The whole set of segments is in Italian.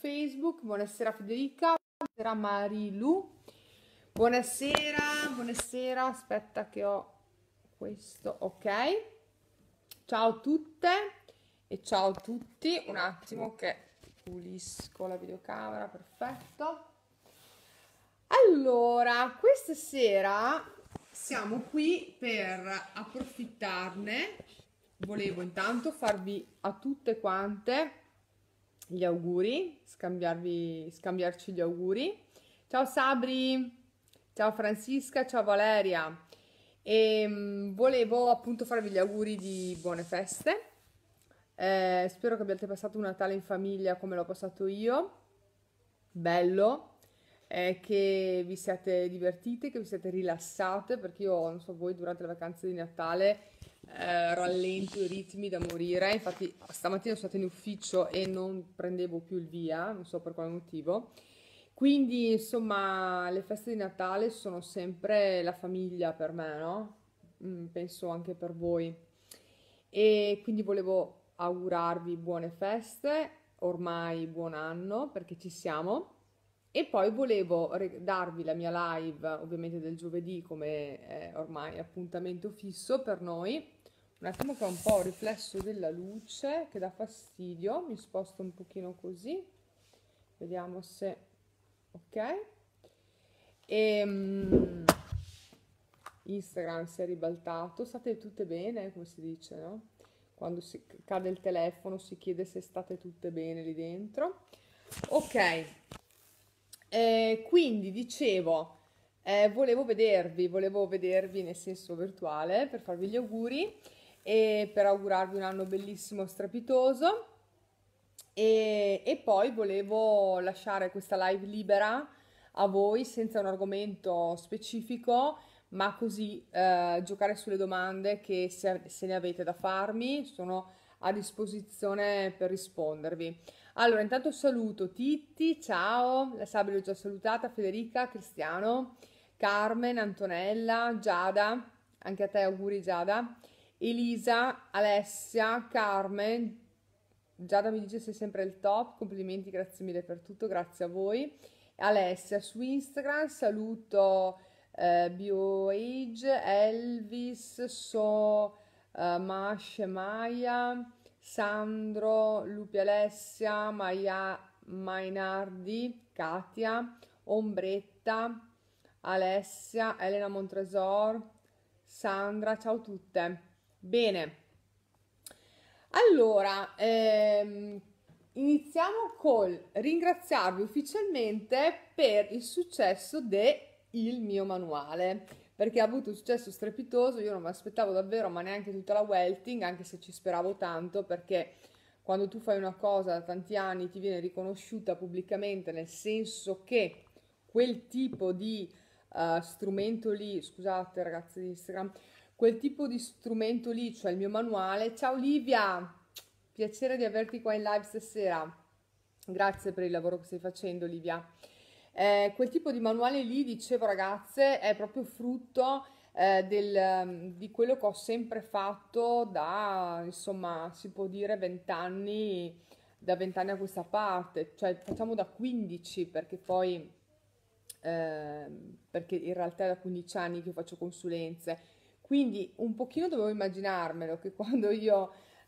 Facebook. Buonasera Federica, buonasera Marilu, buonasera, buonasera, aspetta che ho questo, ok. Ciao a tutte e ciao a tutti, un attimo che pulisco la videocamera, perfetto. Allora, questa sera siamo qui per approfittarne. Volevo intanto farvi a tutte quante gli auguri, scambiarci gli auguri. Ciao Sabri, ciao Francisca, ciao Valeria. Volevo appunto farvi gli auguri di buone feste. Spero che abbiate passato un Natale in famiglia come l'ho passato io. Bello. Che vi siate divertite, che vi siate rilassate, perché io, non so voi, durante le vacanze di Natale rallento i ritmi da morire. Infatti stamattina sono stata in ufficio e non prendevo più il via, non so per quale motivo. Quindi, insomma, le feste di Natale sono sempre la famiglia per me, no? Penso anche per voi. E quindi volevo augurarvi buone feste, ormai buon anno, perché ci siamo. E poi volevo darvi la mia live, ovviamente del giovedì, come è ormai appuntamento fisso per noi. Un attimo che ho un po' il riflesso della luce che dà fastidio, mi sposto un pochino così, vediamo se... ok. E Instagram si è ribaltato, state tutte bene, come si dice, no? Quando cade il telefono si chiede se state tutte bene lì dentro. Ok. Quindi dicevo, volevo vedervi nel senso virtuale per farvi gli auguri e per augurarvi un anno bellissimo, strepitoso. E poi volevo lasciare questa live libera a voi senza un argomento specifico, ma così giocare sulle domande che se ne avete da farmi, sono a disposizione per rispondervi. Allora, intanto saluto Titti, ciao, la Sabri l'ho già salutata, Federica, Cristiano, Carmen, Antonella, Giada, anche a te auguri Giada, Elisa, Alessia, Carmen, Giada mi dice sei sempre il top, complimenti, grazie mille per tutto, grazie a voi. Alessia su Instagram, saluto BioAge, Elvis, Mash, Maya, Sandro, Lupi Alessia, Maia, Mainardi, Katia, Ombretta, Alessia, Elena Montresor, Sandra, ciao tutte. Bene, allora, iniziamo col ringraziarvi ufficialmente per il successo del mio manuale, perché ha avuto un successo strepitoso, io non mi aspettavo davvero, ma neanche tutta la Welting, anche se ci speravo tanto, perché quando tu fai una cosa da tanti anni ti viene riconosciuta pubblicamente, nel senso che quel tipo di strumento lì, scusate ragazzi di Instagram, quel tipo di strumento lì, cioè il mio manuale. Ciao Livia, piacere di averti qua in live stasera. Grazie per il lavoro che stai facendo, Livia. Quel tipo di manuale lì, dicevo ragazze, è proprio frutto di quello che ho sempre fatto da, insomma, si può dire 20 anni, da 20 anni a questa parte, cioè facciamo da 15 perché poi, perché in realtà è da 15 anni che faccio consulenze, quindi un pochino dovevo immaginarmelo che quando io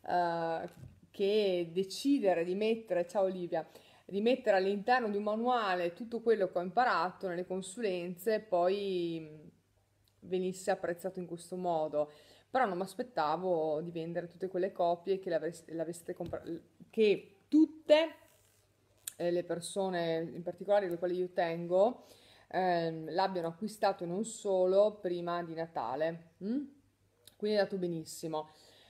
che decidere di mettere, ciao Olivia, di mettere all'interno di un manuale tutto quello che ho imparato nelle consulenze, poi venisse apprezzato in questo modo. Però non mi aspettavo di vendere tutte quelle copie che l'aveste comprato, che tutte le persone, in particolare le quali io tengo, l'abbiano acquistato e non solo prima di Natale. Quindi è andato benissimo.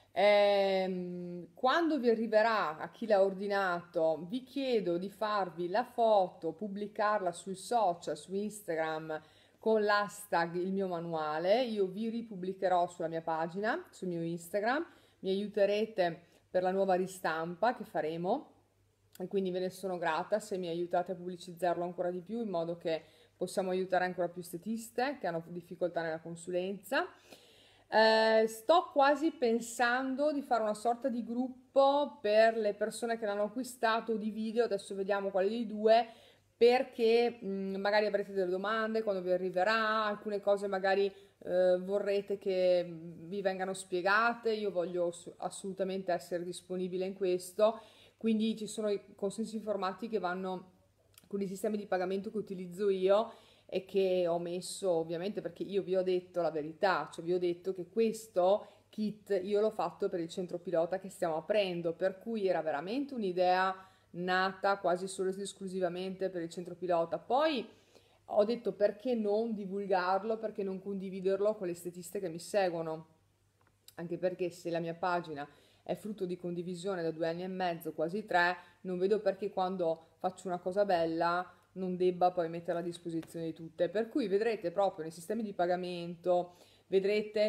Quando vi arriverà a chi l'ha ordinato, vi chiedo di farvi la foto, pubblicarla sui social, su Instagram con l'hashtag il mio manuale. Io vi ripubblicherò sulla mia pagina, sul mio Instagram. Mi aiuterete per la nuova ristampa che faremo e quindi ve ne sono grata se mi aiutate a pubblicizzarlo ancora di più in modo che possiamo aiutare ancora più estetiste che hanno difficoltà nella consulenza. Sto quasi pensando di fare una sorta di gruppo per le persone che l'hanno acquistato di video, adesso vediamo quale dei due, perché magari avrete delle domande quando vi arriverà, alcune cose magari vorrete che vi vengano spiegate, io voglio assolutamente essere disponibile in questo, quindi ci sono i consensi informati che vanno con i sistemi di pagamento che utilizzo io e che ho messo ovviamente perché io vi ho detto la verità, cioè vi ho detto che questo kit io l'ho fatto per il centro pilota che stiamo aprendo, per cui era veramente un'idea nata quasi solo ed esclusivamente per il centro pilota. Poi ho detto perché non divulgarlo, perché non condividerlo con le estetiste che mi seguono, anche perché se la mia pagina è frutto di condivisione da 2 anni e mezzo, quasi 3, non vedo perché quando faccio una cosa bella non debba poi metterla a disposizione di tutte. Per cui vedrete proprio nei sistemi di pagamento, vedrete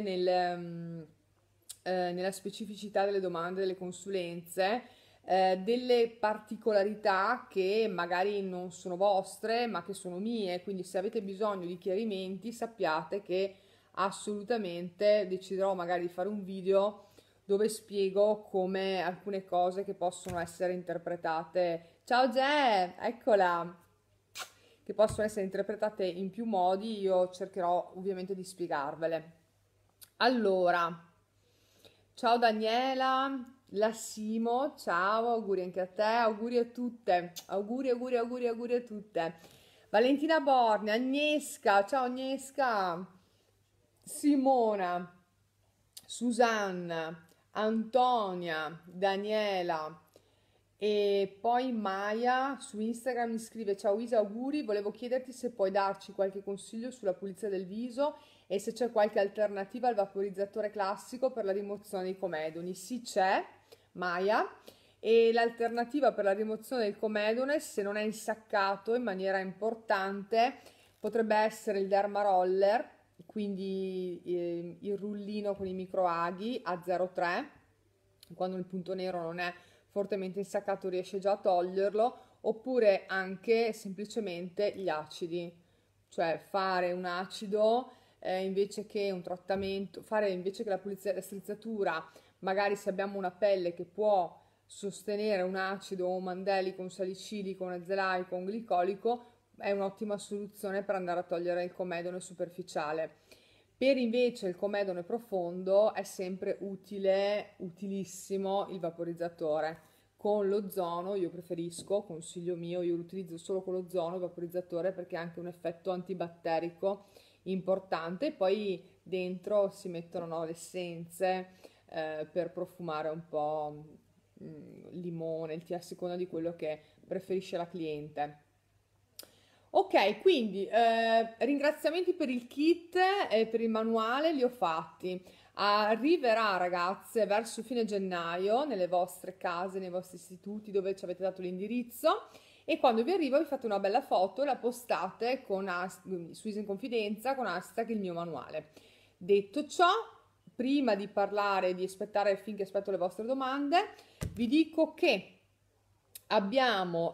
nella specificità delle domande, delle consulenze, delle particolarità che magari non sono vostre, ma che sono mie. Quindi se avete bisogno di chiarimenti, sappiate che assolutamente deciderò magari di fare un video dove spiego come alcune cose che possono essere interpretate. Ciao Ge, eccola! Che possono essere interpretate in più modi, io cercherò ovviamente di spiegarvele. Allora, ciao Daniela, la Simo, ciao, auguri anche a te, auguri a tutte, auguri, auguri, auguri, auguri a tutte. Valentina Borne, Agnesca, ciao Agnesca, Simona, Susanna, Antonia, Daniela e poi Maya su Instagram mi scrive: ciao Isa, auguri, volevo chiederti se puoi darci qualche consiglio sulla pulizia del viso e se c'è qualche alternativa al vaporizzatore classico per la rimozione dei comedoni. Sì, c'è, Maya, e l'alternativa per la rimozione del comedone, se non è insaccato in maniera importante, potrebbe essere il Derma Roller, quindi il rullino con i microaghi a 0,3, quando il punto nero non è fortemente insaccato riesce già a toglierlo, oppure anche semplicemente gli acidi, cioè fare un acido invece che un trattamento, fare invece che la pulizia della strizzatura, magari se abbiamo una pelle che può sostenere un acido o un mandelico, un salicilico, un azelaico, un glicolico, è un'ottima soluzione per andare a togliere il comedone superficiale. Per invece il comedone profondo è sempre utile, utilissimo il vaporizzatore. Con l'ozono io preferisco, consiglio mio, io lo utilizzo solo con l'ozono, il vaporizzatore, perché ha anche un effetto antibatterico importante. Poi dentro si mettono, no, le essenze per profumare un po' limone, il tè, a seconda di quello che preferisce la cliente. Ok, quindi ringraziamenti per il kit e per il manuale li ho fatti. Arriverà, ragazze, verso fine gennaio nelle vostre case, nei vostri istituti dove ci avete dato l'indirizzo e quando vi arriva vi fate una bella foto e la postate su Easy in Confidenza con hashtag il mio manuale. Detto ciò, prima di parlare, di aspettare finché aspetto le vostre domande, vi dico che abbiamo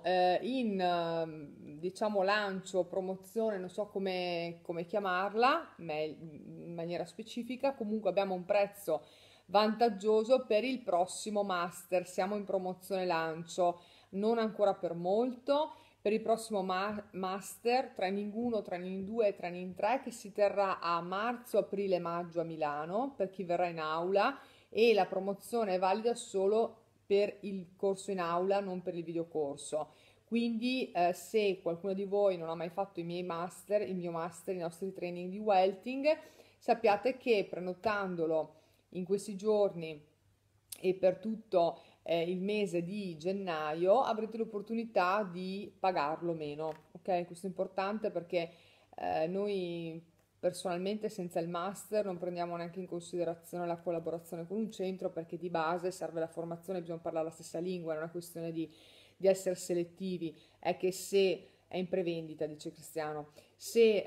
diciamo lancio, promozione, non so come chiamarla in maniera specifica, comunque abbiamo un prezzo vantaggioso per il prossimo master, siamo in promozione lancio, non ancora per molto, per il prossimo master Training 1, Training 2 e Training 3 che si terrà a marzo, aprile e maggio a Milano per chi verrà in aula e la promozione è valida solo per il corso in aula, non per il videocorso. Quindi se qualcuno di voi non ha mai fatto i miei master, il mio master, i nostri training di welting, sappiate che prenotandolo in questi giorni e per tutto il mese di gennaio avrete l'opportunità di pagarlo meno. Ok, questo è importante perché noi personalmente senza il master non prendiamo neanche in considerazione la collaborazione con un centro perché di base serve la formazione, bisogna parlare la stessa lingua, non è una questione di essere selettivi, è che se è in prevendita, dice Cristiano, se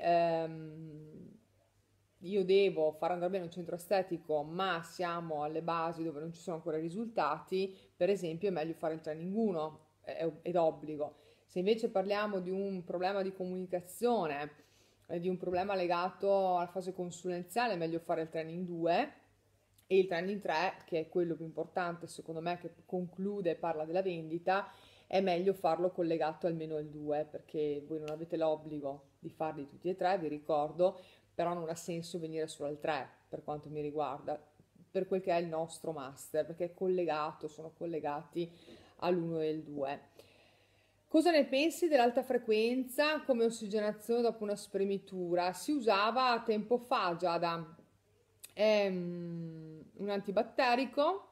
io devo far andare bene un centro estetico, ma siamo alle basi dove non ci sono ancora i risultati, per esempio è meglio fare il training 1, è d'obbligo. Se invece parliamo di un problema di comunicazione di un problema legato alla fase consulenziale, è meglio fare il training 2 e il training 3, che è quello più importante secondo me, che conclude e parla della vendita, è meglio farlo collegato almeno al 2, perché voi non avete l'obbligo di farli tutti e tre, vi ricordo, però non ha senso venire solo al 3 per quanto mi riguarda, per quel che è il nostro master, perché è collegato, sono collegati all'1 e al 2. Cosa ne pensi dell'alta frequenza come ossigenazione dopo una spremitura? Si usava tempo fa, Giada. È un antibatterico,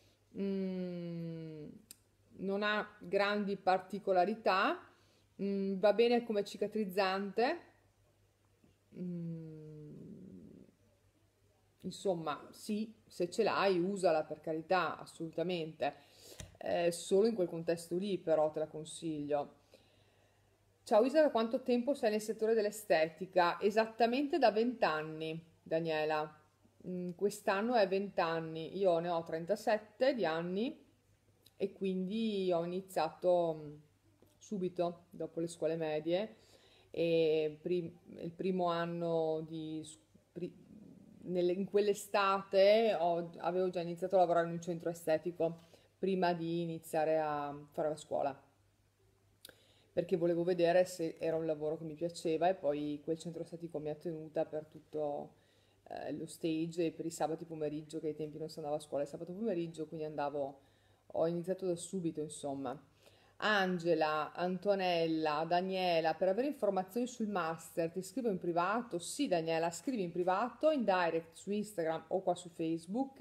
mm, non ha grandi particolarità, va bene come cicatrizzante. mm, Insomma, sì, se ce l'hai, usala per carità, assolutamente. Solo in quel contesto lì, però, te la consiglio. Ciao Isa, da quanto tempo sei nel settore dell'estetica? Esattamente da 20 anni, Daniela. Quest'anno è 20 anni, io ne ho 37 di anni e quindi ho iniziato subito dopo le scuole medie e il primo anno in quell'estate avevo già iniziato a lavorare in un centro estetico prima di iniziare a fare la scuola, perché volevo vedere se era un lavoro che mi piaceva e poi quel centro estetico mi ha tenuta per tutto lo stage e per i sabati pomeriggio, che ai tempi non si andava a scuola il sabato pomeriggio, quindi ho iniziato da subito, insomma. Angela, Antonella, Daniela, per avere informazioni sul master ti scrivo in privato? Sì, Daniela, scrivi in privato, in direct su Instagram o qua su Facebook.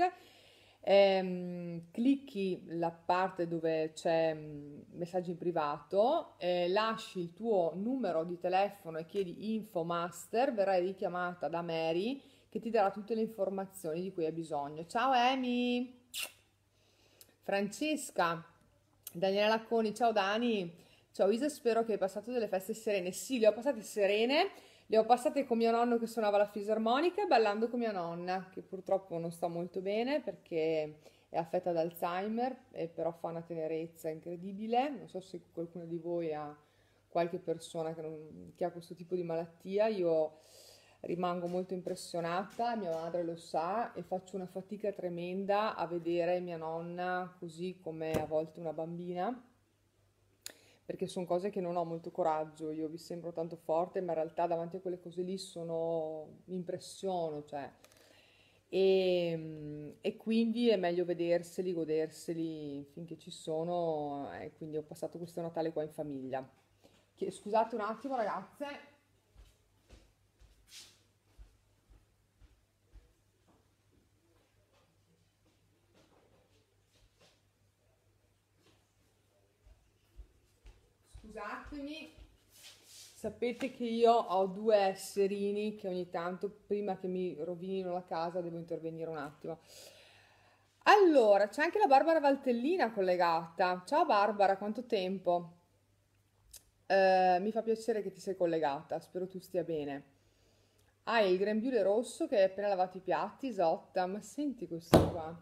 Clicchi la parte dove c'è messaggi in privato, lasci il tuo numero di telefono e chiedi info master, verrai richiamata da Mary che ti darà tutte le informazioni di cui hai bisogno. Ciao Amy, Francesca, Daniela Lacconi, ciao Dani, ciao Isa, spero che hai passato delle feste serene. Sì, le ho passate serene, le ho passate con mio nonno che suonava la fisarmonica, ballando con mia nonna, che purtroppo non sta molto bene perché è affetta da Alzheimer, e però fa una tenerezza incredibile. Non so se qualcuno di voi ha qualche persona che ha questo tipo di malattia. Io rimango molto impressionata, mia madre lo sa, e faccio una fatica tremenda a vedere mia nonna così come a volte una bambina, perché sono cose che non ho molto coraggio, io vi sembro tanto forte, ma in realtà davanti a quelle cose lì mi impressiono, cioè. E quindi è meglio vederseli, goderseli finché ci sono, e quindi ho passato questo Natale qua in famiglia. Scusate un attimo ragazze. Scusatemi, sapete che io ho due esserini che ogni tanto, prima che mi rovinino la casa, devo intervenire un attimo. Allora, c'è anche la Barbara Valtellina collegata. Ciao Barbara, quanto tempo? Mi fa piacere che ti sei collegata, spero tu stia bene. Hai il grembiule rosso che hai appena lavato i piatti, Isotta, ma senti questo qua.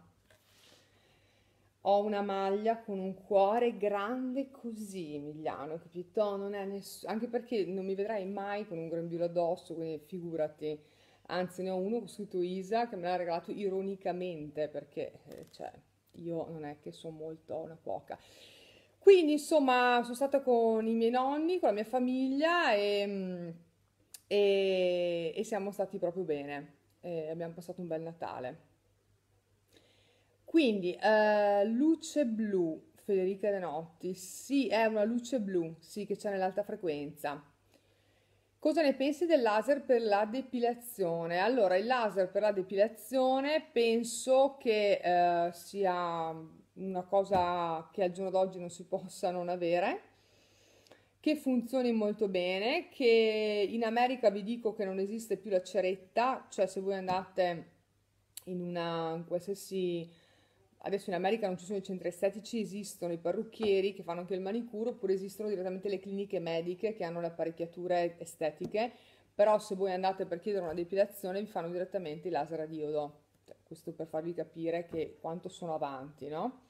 Ho una maglia con un cuore grande così, Emiliano, capito? Non è anche perché non mi vedrai mai con un grembiule addosso, quindi figurati. Anzi, ne ho uno con scritto Isa che me l'ha regalato ironicamente, perché, cioè, io non è che sono molto una cuoca. Quindi, insomma, sono stata con i miei nonni, con la mia famiglia e siamo stati proprio bene. E abbiamo passato un bel Natale. Quindi, luce blu, Federica De Notti. Sì, è una luce blu, sì, che c'è nell'alta frequenza. Cosa ne pensi del laser per la depilazione? Allora, il laser per la depilazione penso che sia una cosa che al giorno d'oggi non si possa non avere, che funzioni molto bene, che in America vi dico che non esiste più la ceretta, cioè se voi andate in qualsiasi. Adesso in America non ci sono i centri estetici, esistono i parrucchieri che fanno anche il manicure, oppure esistono direttamente le cliniche mediche che hanno le apparecchiature estetiche, però se voi andate per chiedere una depilazione vi fanno direttamente il laser a diodo. Cioè, questo per farvi capire che quanto sono avanti, no?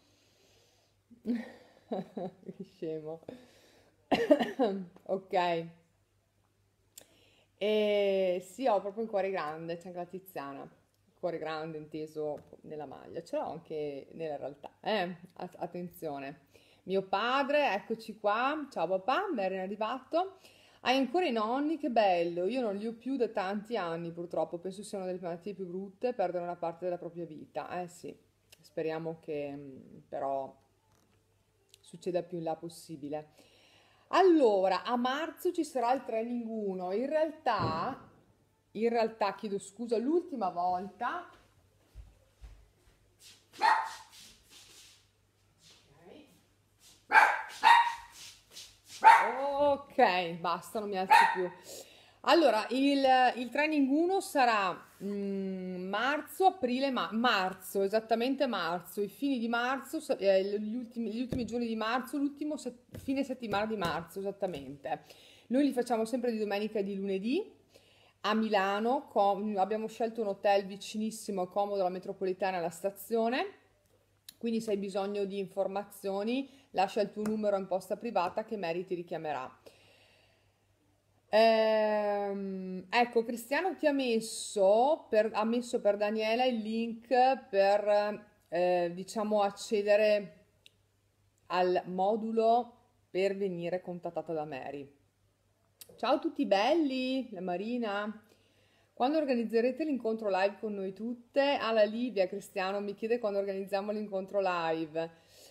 Che scemo. Ok. E sì, ho proprio il cuore grande, c'è anche la Tiziana. Il cuore grande inteso nella maglia, ce l'ho anche nella realtà, attenzione. Mio padre, eccoci qua. Ciao papà, ben arrivato. Hai ancora i nonni? Che bello. Io non li ho più da tanti anni, purtroppo. Penso siano delle malattie più brutte, perdono una parte della propria vita. Eh sì, speriamo che però succeda più in là possibile. Allora, a marzo ci sarà il training 1. In realtà, chiedo scusa, l'ultima volta. Ok, basta, non mi alzo più. Allora, il training 1 sarà marzo, aprile, marzo, esattamente marzo, i fini di marzo, gli ultimi giorni di marzo, fine settimana di marzo, esattamente. Noi li facciamo sempre di domenica e di lunedì a Milano, abbiamo scelto un hotel vicinissimo, comodo alla metropolitana e alla stazione, quindi se hai bisogno di informazioni lascia il tuo numero in posta privata che Mary ti richiamerà. Ecco, Cristiano ti ha messo per Daniela il link per, diciamo, accedere al modulo per venire contattata da Mary. Ciao a tutti belli, la Marina. Quando organizzerete l'incontro live con noi tutte? Ah, la Livia, Cristiano, mi chiede quando organizziamo l'incontro live.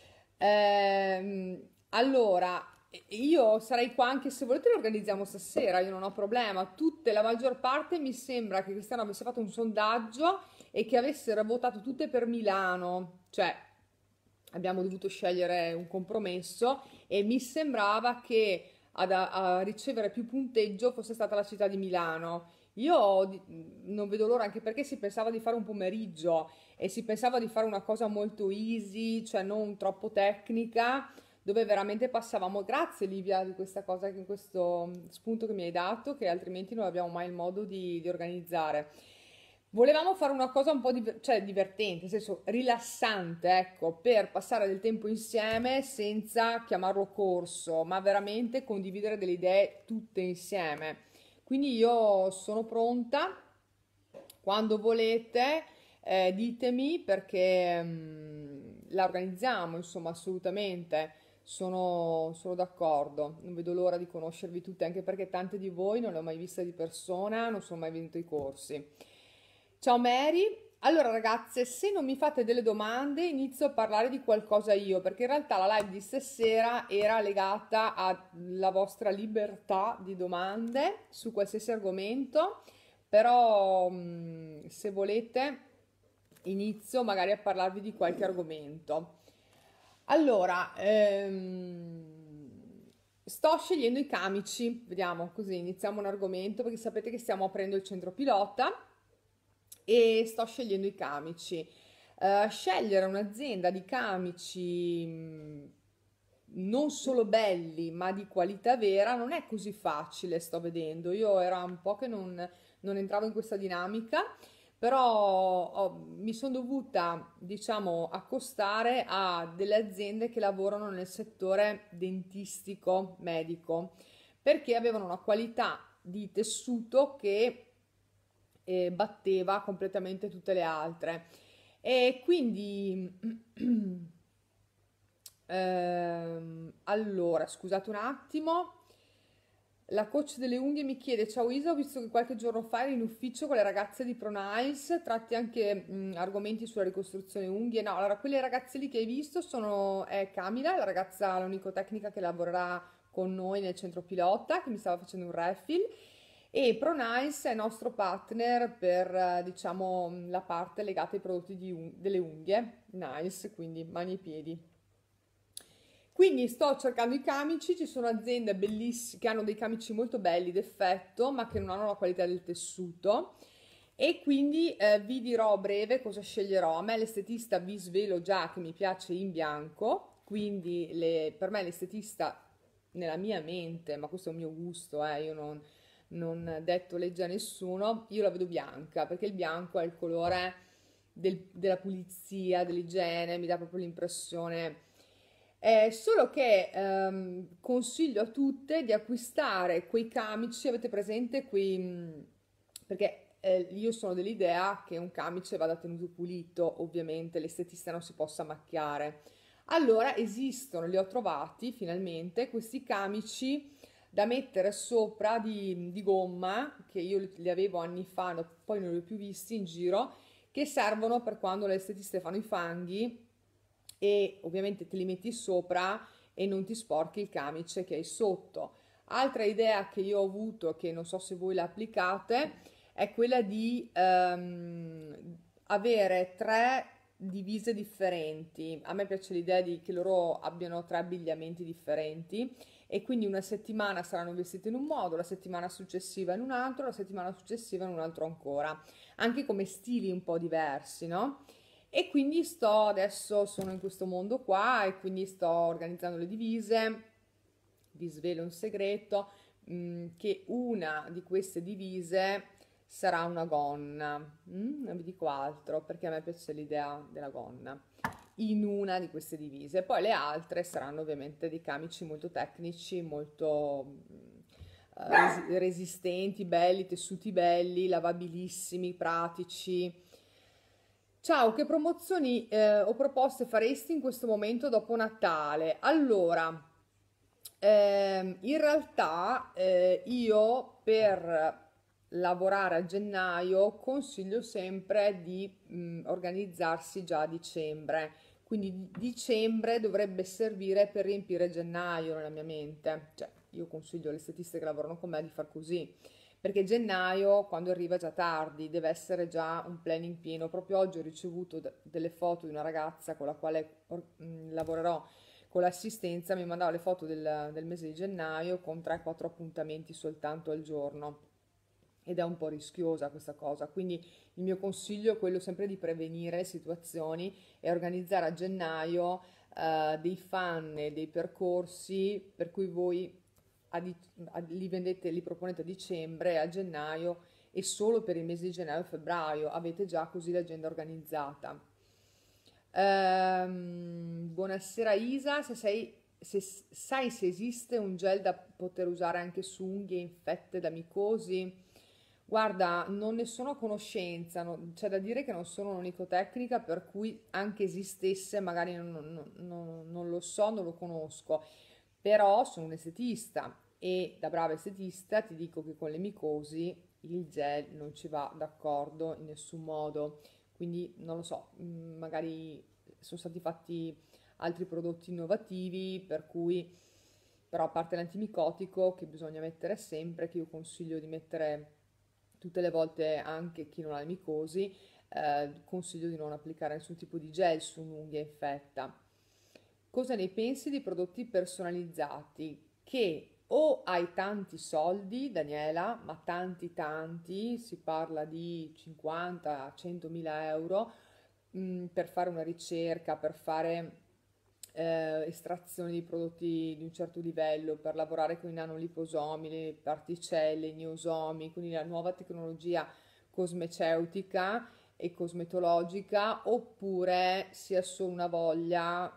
Allora, io sarei qua anche se volete lo organizziamo stasera, io non ho problema. La maggior parte mi sembra che Cristiano avesse fatto un sondaggio e che avessero votato tutte per Milano, cioè abbiamo dovuto scegliere un compromesso e mi sembrava che a ricevere più punteggio fosse stata la città di Milano. Non vedo l'ora, anche perché si pensava di fare un pomeriggio e si pensava di fare una cosa molto easy, cioè non troppo tecnica, dove veramente passavamo. Grazie Livia di questa cosa, di questo spunto che mi hai dato, che altrimenti non abbiamo mai il modo di organizzare. Volevamo fare una cosa un po' cioè, divertente, nel senso rilassante, ecco, per passare del tempo insieme senza chiamarlo corso, ma veramente condividere delle idee tutte insieme. Quindi io sono pronta, quando volete, ditemi perché la organizziamo, insomma, assolutamente. Sono d'accordo, non vedo l'ora di conoscervi tutte, anche perché tante di voi non le ho mai viste di persona, non sono mai venuto ai corsi. Ciao Mary. Allora ragazze, se non mi fate delle domande, inizio a parlare di qualcosa io, perché in realtà la live di stasera era legata alla vostra libertà di domande su qualsiasi argomento, però se volete inizio magari a parlarvi di qualche argomento. Allora, sto scegliendo i camici, vediamo così, iniziamo un argomento perché sapete che stiamo aprendo il centro pilota e sto scegliendo i camici. Scegliere un'azienda di camici non solo belli, ma di qualità vera non è così facile, sto vedendo. Io era un po' che non entravo in questa dinamica, però mi sono dovuta, diciamo, accostare a delle aziende che lavorano nel settore dentistico medico, perché avevano una qualità di tessuto che batteva completamente tutte le altre. E quindi, allora, scusate un attimo. La coach delle unghie mi chiede: Ciao Isa, ho visto che qualche giorno fa eri in ufficio con le ragazze di ProNice, tratti anche argomenti sulla ricostruzione unghie. No, allora, quelle ragazze lì che hai visto è Camila, la ragazza, l'onicotecnica che lavorerà con noi nel centro pilota, che mi stava facendo un refill. E ProNice è nostro partner per, diciamo, la parte legata ai prodotti delle unghie, Nice, quindi mani e piedi. Quindi sto cercando i camici, ci sono aziende bellissime che hanno dei camici molto belli d'effetto, ma che non hanno la qualità del tessuto. E quindi vi dirò a breve cosa sceglierò. A me l'estetista vi svelo già che mi piace in bianco, quindi per me l'estetista nella mia mente, ma questo è un mio gusto, io non detto legge a nessuno, io la vedo bianca, perché il bianco è il colore della pulizia, dell'igiene, mi dà proprio l'impressione. Solo che consiglio a tutte di acquistare quei camici, avete presente perché io sono dell'idea che un camice vada tenuto pulito, ovviamente l'estetista non si possa macchiare. Allora esistono, li ho trovati finalmente, questi camici da mettere sopra di gomma, che io li avevo anni fa, poi non li ho più visti in giro, che servono per quando le estetiste fanno i fanghi e ovviamente te li metti sopra e non ti sporchi il camice che hai sotto. Altra idea che io ho avuto, che non so se voi la applicate, è quella di avere tre divise differenti. A me piace l'idea di che loro abbiano tre abbigliamenti differenti e quindi una settimana saranno vestiti in un modo, la settimana successiva in un altro, la settimana successiva in un altro ancora, anche come stili un po' diversi, no? E quindi adesso sono in questo mondo qua e quindi sto organizzando le divise. Vi svelo un segreto, che una di queste divise sarà una gonna. Non vi dico altro perché a me piace l'idea della gonna in una di queste divise. Poi le altre saranno ovviamente dei camici molto tecnici, molto resistenti, belli, tessuti belli, lavabilissimi, pratici. Ciao, che promozioni o proposte faresti in questo momento dopo Natale? Allora, in realtà io per lavorare a gennaio consiglio sempre di organizzarsi già a dicembre, quindi dicembre dovrebbe servire per riempire gennaio nella mia mente, cioè io consiglio alle estetiste che lavorano con me di far così, perché gennaio quando arriva è già tardi, deve essere già un planning pieno. Proprio oggi ho ricevuto delle foto di una ragazza con la quale lavorerò con l'assistenza, mi mandava le foto del mese di gennaio con 3-4 appuntamenti soltanto al giorno ed è un po' rischiosa questa cosa, quindi il mio consiglio è quello sempre di prevenire situazioni e organizzare a gennaio dei fan e dei percorsi per cui voi li vendete, li proponete a dicembre e a gennaio e solo per i mesi di gennaio e febbraio avete già così l'agenda organizzata. Buonasera Isa, se sai se esiste un gel da poter usare anche su unghie infette da micosi? Guarda, non ne sono a conoscenza, c'è da dire che non sono un'onicotecnica, per cui anche esistesse magari non lo so, non lo conosco, però sono un estetista e da brava estetista ti dico che con le micosi il gel non ci va d'accordo in nessun modo, quindi non lo so, magari sono stati fatti altri prodotti innovativi, per cui però a parte l'antimicotico che bisogna mettere sempre, che io consiglio di mettere tutte le volte anche chi non ha le micosi, consiglio di non applicare nessun tipo di gel su un'unghia infetta. Cosa ne pensi di prodotti personalizzati? Che o hai tanti soldi, Daniela, ma tanti tanti, si parla di 50-100 mila euro, per fare una ricerca, per fare estrazione di prodotti di un certo livello, per lavorare con i nanoliposomi, le particelle, i neosomi, quindi la nuova tecnologia cosmeceutica e cosmetologica, oppure sia solo una voglia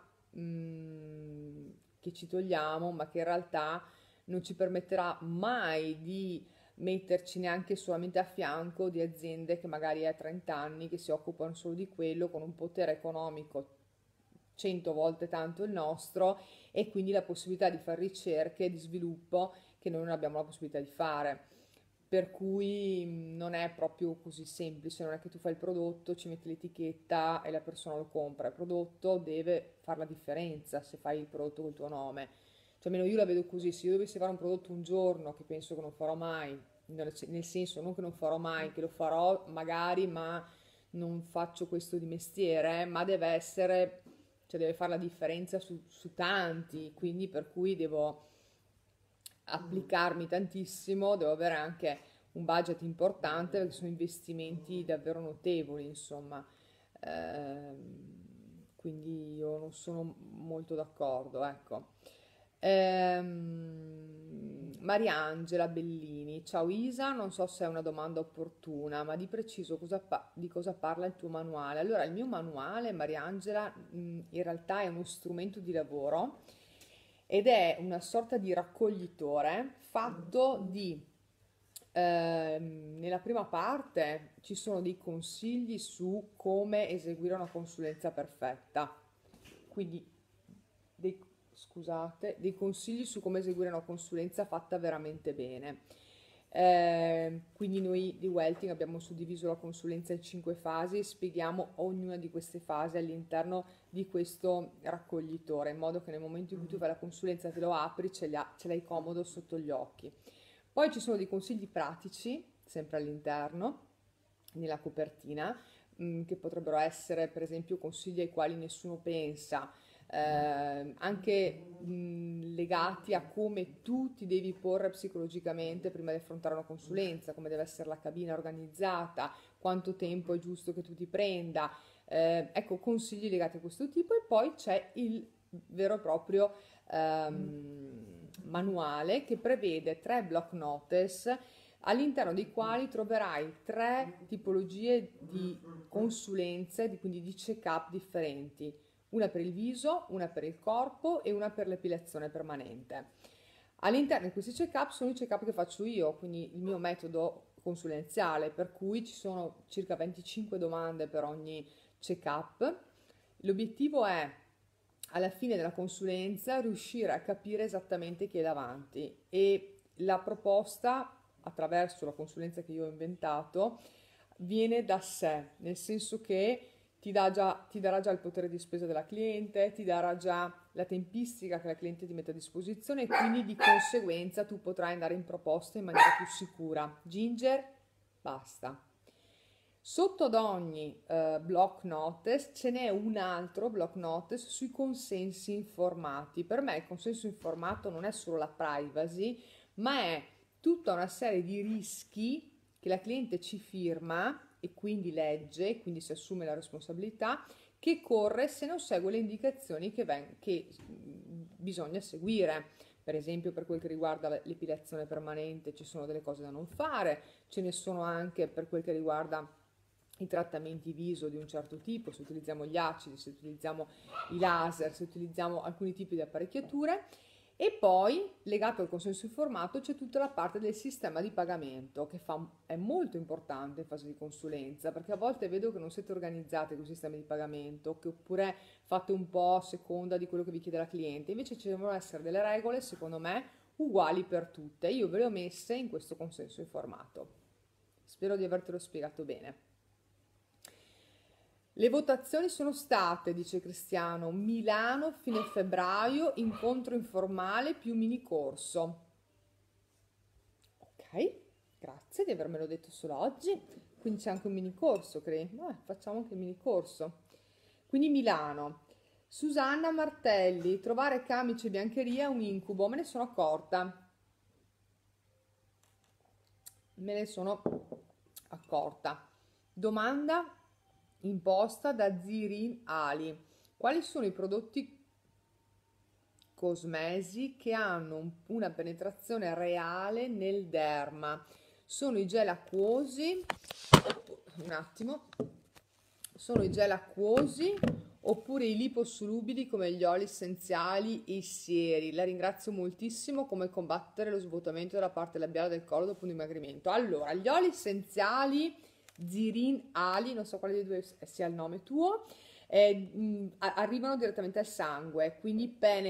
che ci togliamo, ma che in realtà non ci permetterà mai di metterci neanche solamente a fianco di aziende che magari a 30 anni che si occupano solo di quello con un potere economico 100 volte tanto il nostro e quindi la possibilità di fare ricerche di sviluppo che noi non abbiamo la possibilità di fare. Per cui non è proprio così semplice, non è che tu fai il prodotto, ci metti l'etichetta e la persona lo compra. Il prodotto deve fare la differenza se fai il prodotto col tuo nome. Cioè, almeno io la vedo così, se io dovessi fare un prodotto un giorno, che penso che non farò mai, nel senso non che non farò mai, che lo farò magari, ma non faccio questo di mestiere, ma deve essere, cioè deve fare la differenza su tanti, quindi per cui devo applicarmi tantissimo, devo avere anche un budget importante perché sono investimenti davvero notevoli, insomma. Quindi io non sono molto d'accordo, ecco. Mariangela Bellini, Bernardini. Ciao Isa, non so se è una domanda opportuna, ma di preciso di cosa parla il tuo manuale? Allora, il mio manuale, Mariangela, in realtà è uno strumento di lavoro ed è una sorta di raccoglitore fatto di nella prima parte ci sono dei consigli su come eseguire una consulenza perfetta, quindi dei, scusate, dei consigli su come eseguire una consulenza fatta veramente bene. Quindi noi di Welting abbiamo suddiviso la consulenza in 5 fasi e spieghiamo ognuna di queste fasi all'interno di questo raccoglitore, in modo che nel momento in cui tu fai la consulenza te lo apri, ce l'hai comodo sotto gli occhi. Poi ci sono dei consigli pratici, sempre all'interno, nella copertina, che potrebbero essere per esempio consigli ai quali nessuno pensa, anche legati a come tu ti devi porre psicologicamente prima di affrontare una consulenza, come deve essere la cabina organizzata, quanto tempo è giusto che tu ti prenda, ecco, consigli legati a questo tipo. E poi c'è il vero e proprio manuale che prevede 3 block notice all'interno dei quali troverai 3 tipologie di consulenze, quindi di check-up differenti, una per il viso, una per il corpo e una per l'epilazione permanente. All'interno di questi check-up sono i check-up che faccio io, quindi il mio metodo consulenziale, per cui ci sono circa 25 domande per ogni check-up. L'obiettivo è, alla fine della consulenza, riuscire a capire esattamente chi è davanti, e la proposta, attraverso la consulenza che io ho inventato, viene da sé, nel senso che ti darà già il potere di spesa della cliente, ti darà già la tempistica che la cliente ti mette a disposizione, e quindi di conseguenza tu potrai andare in proposta in maniera più sicura. Ginger, basta. Sotto ad ogni block notice ce n'è un altro block notice sui consensi informati. Per me il consenso informato non è solo la privacy, ma è tutta una serie di rischi che la cliente ci firma e quindi legge, quindi si assume la responsabilità, che corre se non segue le indicazioni che bisogna seguire. Per esempio, per quel che riguarda l'epilazione permanente ci sono delle cose da non fare, ce ne sono anche per quel che riguarda i trattamenti viso di un certo tipo, se utilizziamo gli acidi, se utilizziamo i laser, se utilizziamo alcuni tipi di apparecchiature. E poi, legato al consenso informato, c'è tutta la parte del sistema di pagamento, che è molto importante in fase di consulenza, perché a volte vedo che non siete organizzati con i sistemi di pagamento, che oppure fate un po' a seconda di quello che vi chiede la cliente. Invece ci devono essere delle regole, secondo me, uguali per tutte. Io ve le ho messe in questo consenso informato. Spero di avertelo spiegato bene. Le votazioni sono state, dice Cristiano, Milano fine febbraio, incontro informale più mini corso. Ok, grazie di avermelo detto solo oggi. Quindi c'è anche un mini corso, credo. Facciamo anche il mini corso. Quindi Milano. Susanna Martelli, trovare camice e biancheria è un incubo, me ne sono accorta. Me ne sono accorta. Domanda imposta da Zirin Ali: quali sono i prodotti cosmesi che hanno una penetrazione reale nel derma? Sono i gel acquosi, un attimo, sono i gel acquosi oppure i liposolubili come gli oli essenziali e i sieri? La ringrazio moltissimo. Come combattere lo svuotamento della parte labiale del collo dopo un dimagrimento? Allora, gli oli essenziali Zirin Ali, non so quale dei due sia il nome tuo, arrivano direttamente al sangue, quindi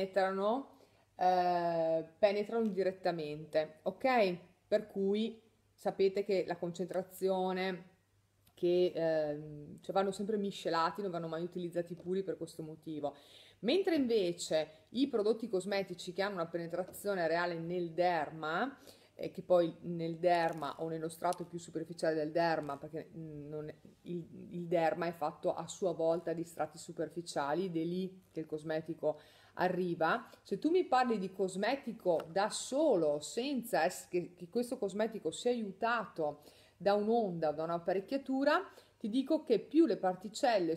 penetrano direttamente, ok? Per cui sapete che la concentrazione, cioè vanno sempre miscelati, non vanno mai utilizzati puri per questo motivo. Mentre invece i prodotti cosmetici che hanno una penetrazione reale nel derma, che poi nel derma o nello strato più superficiale del derma, perché il derma è fatto a sua volta di strati superficiali ed è lì che il cosmetico arriva. Se tu mi parli di cosmetico da solo, senza che questo cosmetico sia aiutato da un'onda o da un'apparecchiatura, ti dico che più le particelle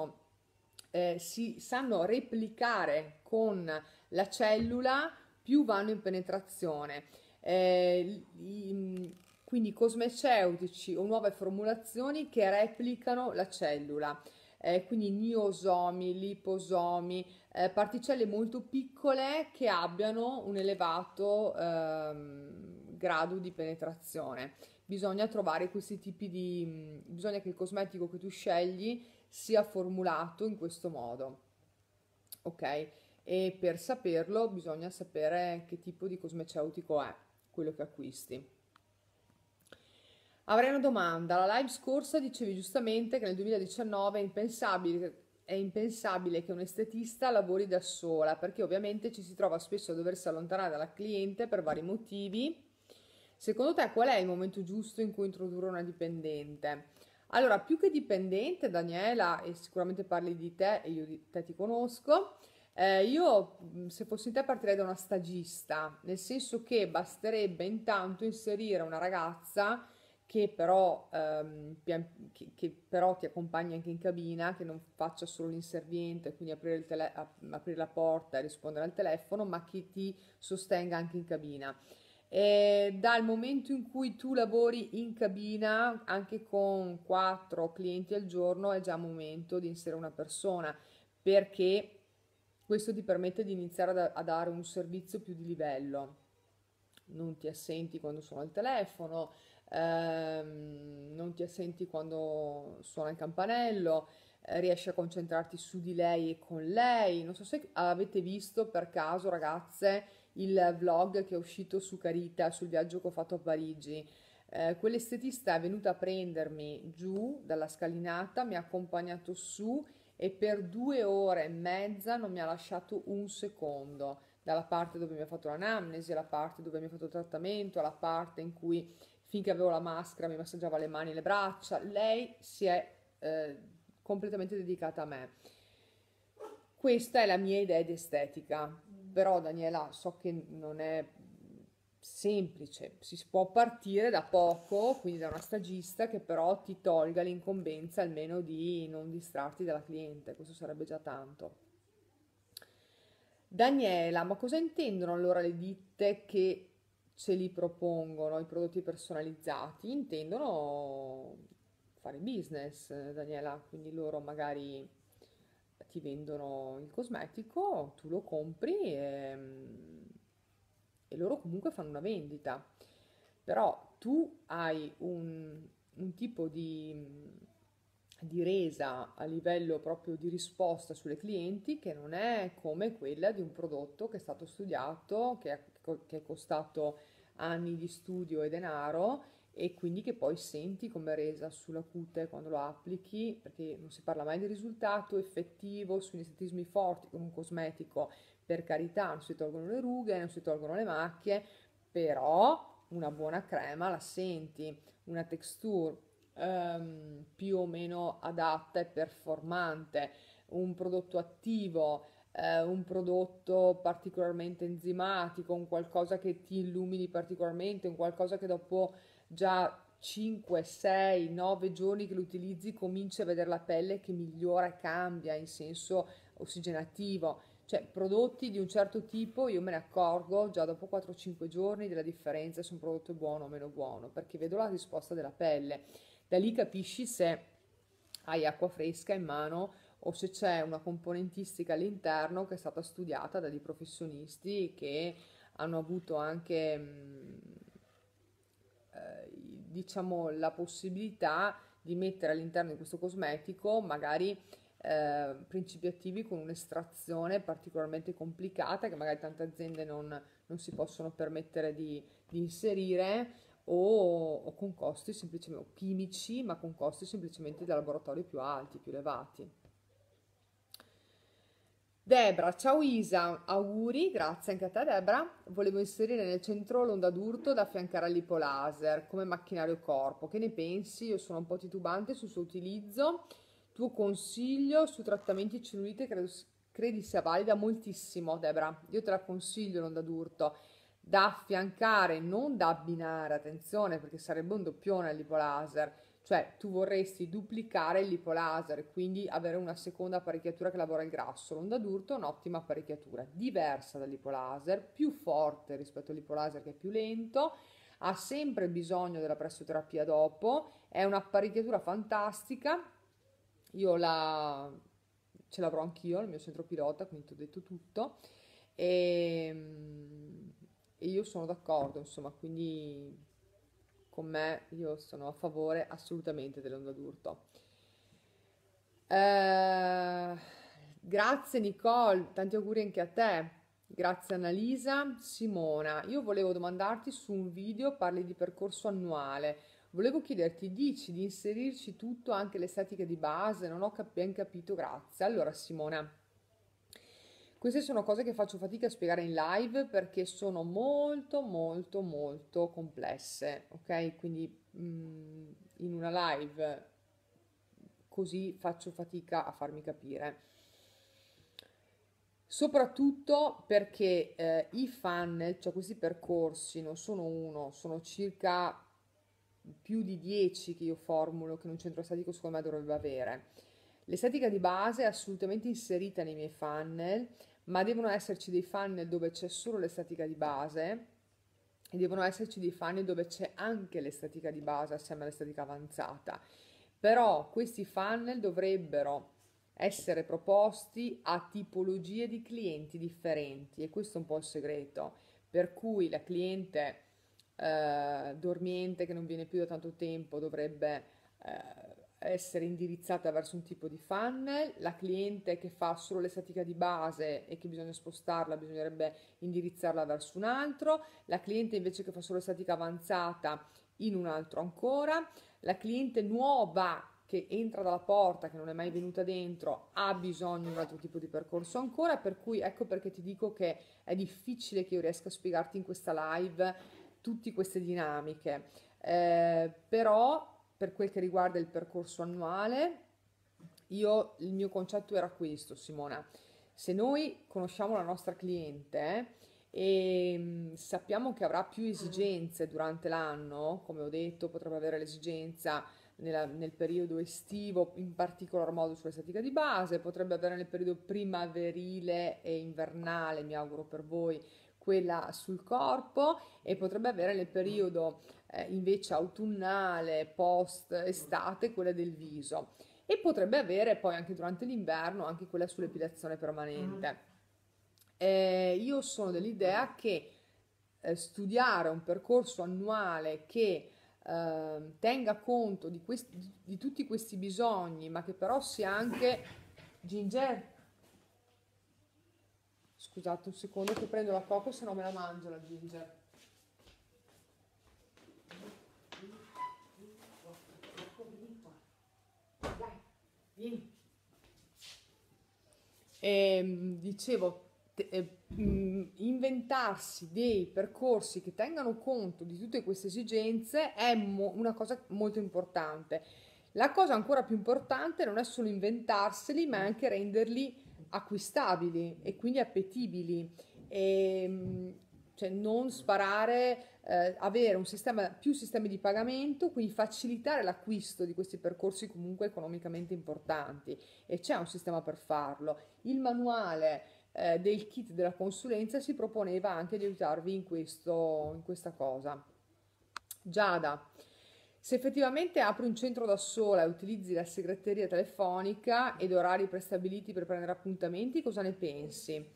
si sanno replicare con la cellula, più vanno in penetrazione. Quindi cosmeceutici o nuove formulazioni che replicano la cellula, quindi niosomi, liposomi, particelle molto piccole che abbiano un elevato grado di penetrazione. Bisogna trovare questi tipi di... bisogna che il cosmetico che tu scegli sia formulato in questo modo, ok? E per saperlo bisogna sapere che tipo di cosmeceutico è quello che acquisti. Avrei una domanda. La live scorsa dicevi giustamente che nel 2019 è impensabile che un estetista lavori da sola, perché ovviamente ci si trova spesso a doversi allontanare dalla cliente per vari motivi. Secondo te qual è il momento giusto in cui introdurre una dipendente? Allora, più che dipendente, Daniela, e sicuramente parli di te e io di te ti conosco, io se fossi in te partirei da una stagista, nel senso che basterebbe intanto inserire una ragazza che però ti accompagni anche in cabina, che non faccia solo l'inserviente, quindi aprire la porta e rispondere al telefono, ma che ti sostenga anche in cabina. E dal momento in cui tu lavori in cabina, anche con 4 clienti al giorno, è già momento di inserire una persona, perché questo ti permette di iniziare a dare un servizio più di livello. Non ti assenti quando suona il telefono, non ti assenti quando suona il campanello, riesci a concentrarti su di lei e con lei. Non so se avete visto per caso, ragazze, il vlog che è uscito su Carita, sul viaggio che ho fatto a Parigi. Quell'estetista è venuta a prendermi giù dalla scalinata, mi ha accompagnato su e per 2 ore e mezza non mi ha lasciato un secondo, dalla parte dove mi ha fatto l'anamnesi, alla parte dove mi ha fatto il trattamento, alla parte in cui finché avevo la maschera mi massaggiava le mani e le braccia. Lei si è completamente dedicata a me. Questa è la mia idea di estetica, però Daniela so che non è semplice, si può partire da poco, quindi da una stagista che però ti tolga l'incombenza almeno di non distrarti dalla cliente, questo sarebbe già tanto. Daniela, ma cosa intendono allora le ditte che ce li propongono, i prodotti personalizzati? Intendono fare business, Daniela, quindi loro magari ti vendono il cosmetico, tu lo compri e loro comunque fanno una vendita. Però tu hai un tipo di resa a livello proprio di risposta sulle clienti che non è come quella di un prodotto che è stato studiato, che è costato anni di studio e denaro e quindi che poi senti come resa sulla cute quando lo applichi, perché non si parla mai di risultato effettivo su iniziatismi forti con un cosmetico, per carità, non si tolgono le rughe, non si tolgono le macchie, però una buona crema la senti, una texture più o meno adatta e performante, un prodotto attivo, un prodotto particolarmente enzimatico, un qualcosa che ti illumini particolarmente, un qualcosa che dopo già 5, 6, 9 giorni che lo utilizzi cominci a vedere la pelle che migliora e cambia in senso ossigenativo. Cioè, prodotti di un certo tipo io me ne accorgo già dopo 4-5 giorni della differenza se un prodotto è buono o meno buono, perché vedo la risposta della pelle. Da lì capisci se hai acqua fresca in mano o se c'è una componentistica all'interno che è stata studiata da dei professionisti che hanno avuto anche, diciamo, la possibilità di mettere all'interno di questo cosmetico magari principi attivi con un'estrazione particolarmente complicata che magari tante aziende non si possono permettere di inserire o con costi semplicemente o chimici, ma con costi semplicemente da laboratorio più alti, più elevati. Debra, ciao Isa, auguri, grazie anche a te Debra. Volevo inserire nel centro l'onda d'urto da affiancare al lipolaser come macchinario corpo. Che ne pensi? Io sono un po' titubante sul suo utilizzo. Tuo consiglio su trattamenti cellulite credi sia valida moltissimo, Debra. Io te la consiglio l'onda d'urto da affiancare, non da abbinare, attenzione perché sarebbe un doppione al lipolaser, Cioè, tu vorresti duplicare il lipolaser, quindi avere una seconda apparecchiatura che lavora il grasso. L'onda d'urto è un'ottima apparecchiatura, diversa dal lipolaser, più forte rispetto al lipolaser che è più lento, ha sempre bisogno della pressoterapia dopo, è un'apparecchiatura fantastica. Io la, ce l'avrò anch'io al mio centro pilota, quindi ti ho detto tutto. E, e io sono d'accordo, insomma, quindi con me io sono a favore assolutamente dell'onda d'urto. Eh, Grazie Nicole, tanti auguri anche a te. Grazie Annalisa. Simona, io volevo domandarti su un video, parli di percorso annuale. Volevo chiederti, dici di inserirci tutto, anche le estetiche di base? Non ho ben capito, grazie. Allora Simona, queste sono cose che faccio fatica a spiegare in live perché sono molto molto molto complesse, ok? Quindi in una live così faccio fatica a farmi capire. Soprattutto perché i funnel, cioè questi percorsi, non sono uno, sono circa più di 10 che io formulo che un centro estetico secondo me dovrebbe avere. L'estetica di base è assolutamente inserita nei miei funnel, ma devono esserci dei funnel dove c'è solo l'estetica di base e devono esserci dei funnel dove c'è anche l'estetica di base assieme all'estetica avanzata. Però questi funnel dovrebbero essere proposti a tipologie di clienti differenti e questo è un po' il segreto, per cui la cliente dormiente che non viene più da tanto tempo dovrebbe essere indirizzata verso un tipo di funnel, la cliente che fa solo l'estetica di base e che bisogna spostarla bisognerebbe indirizzarla verso un altro, la cliente invece che fa solo estetica avanzata in un altro ancora, la cliente nuova che entra dalla porta, che non è mai venuta dentro, ha bisogno di un altro tipo di percorso ancora, per cui ecco perché ti dico che è difficile che io riesca a spiegarti in questa live tutte queste dinamiche. Però per quel che riguarda il percorso annuale, il mio concetto era questo, Simona. Se noi conosciamo la nostra cliente e sappiamo che avrà più esigenze durante l'anno, come ho detto, potrebbe avere l'esigenza nel periodo estivo, in particolar modo sull'estetica di base, potrebbe avere nel periodo primaverile e invernale, mi auguro per voi, quella sul corpo e potrebbe avere nel periodo invece autunnale, post estate, quella del viso e potrebbe avere poi anche durante l'inverno anche quella sull'epilazione permanente. Io sono dell'idea che studiare un percorso annuale che tenga conto di tutti questi bisogni, ma che però sia anche Ginger. Scusate un secondo che prendo la coco, se no me la mangio la Ginger. Vieni. Dicevo, inventarsi dei percorsi che tengano conto di tutte queste esigenze è una cosa molto importante. La cosa ancora più importante non è solo inventarseli, ma anche renderli acquistabili e quindi appetibili. E, cioè non sparare, avere un sistema, più sistemi di pagamento, quindi facilitare l'acquisto di questi percorsi comunque economicamente importanti. E c'è un sistema per farlo. Il manuale del kit della consulenza si proponeva anche di aiutarvi in questa cosa. Giada, se effettivamente apri un centro da sola e utilizzi la segreteria telefonica ed orari prestabiliti per prendere appuntamenti, cosa ne pensi?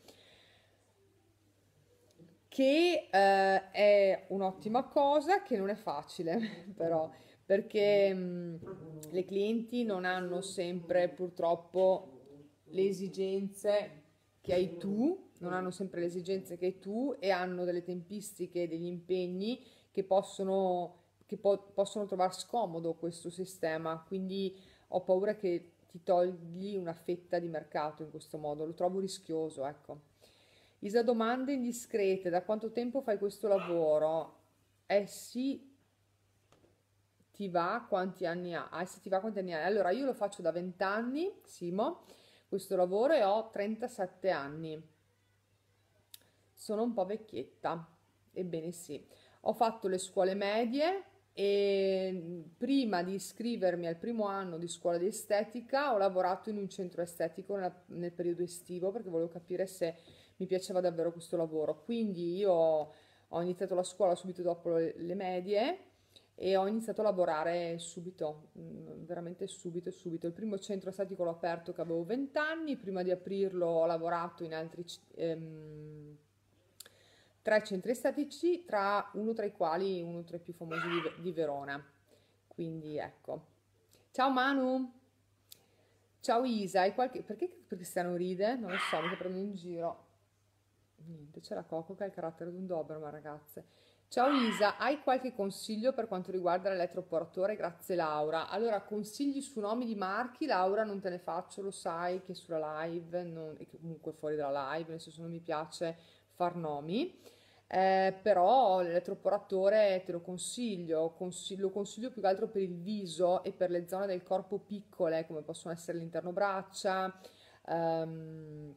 Che è un'ottima cosa, che non è facile però, perché le clienti non hanno sempre purtroppo le esigenze che hai tu, non hanno sempre le esigenze che hai tu e hanno delle tempistiche, degli impegni che possono trovare scomodo questo sistema, quindi ho paura che ti togli una fetta di mercato in questo modo, lo trovo rischioso, ecco. Isa, domande indiscrete, da quanto tempo fai questo lavoro? Eh sì, ti va quanti anni ha? Ah, se ti va quanti anni hai? Allora, io lo faccio da 20 anni, Simo, questo lavoro e ho 37 anni. Sono un po' vecchietta, ebbene sì. Ho fatto le scuole medie, e prima di iscrivermi al primo anno di scuola di estetica ho lavorato in un centro estetico nel periodo estivo perché volevo capire se mi piaceva davvero questo lavoro. Quindi io ho iniziato la scuola subito dopo le medie e ho iniziato a lavorare subito, veramente subito, subito. Il primo centro estetico l'ho aperto che avevo 20 anni, prima di aprirlo ho lavorato in altri 3 centri estetici, uno tra i quali uno tra i più famosi di Verona. Quindi ecco. Ciao Manu, ciao Isa, perché Cristiano ride? Non lo so, mi sta prendendo in giro. Niente, c'è la Coco che ha il carattere di un Doberman, ragazze. Ciao Isa, hai qualche consiglio per quanto riguarda l'elettroporatore? Grazie Laura. Allora, consigli su nomi di marchi, Laura, non te ne faccio, lo sai che sulla live, e che comunque fuori dalla live, nel senso non mi piace far nomi. Però l'elettroporatore te lo consiglio, lo consiglio più che altro per il viso e per le zone del corpo piccole, come possono essere l'interno braccia, ehm,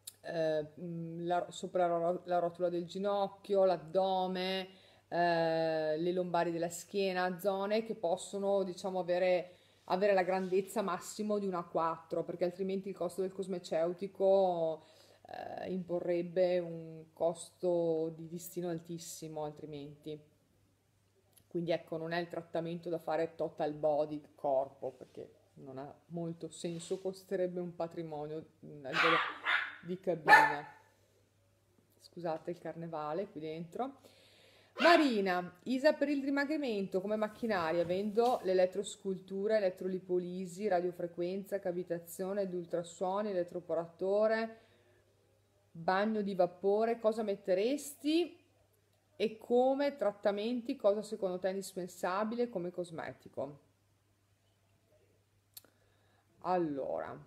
sopra la rotula del ginocchio, l'addome, le lombari della schiena, zone che possono, diciamo, avere la grandezza massimo di una 4, perché altrimenti il costo del cosmeceutico imporrebbe un costo di listino altissimo, altrimenti. Quindi ecco, non è il trattamento da fare total body corpo, perché non ha molto senso, costerebbe un patrimonio a livello di cabina. Scusate il carnevale qui dentro. Marina, Isa per il dimagrimento come macchinaria vendo l'elettroscultura, elettrolipolisi, radiofrequenza, cavitazione ed ultrasuoni, elettroporatore, bagno di vapore, cosa metteresti e come trattamenti, cosa secondo te è indispensabile come cosmetico? Allora,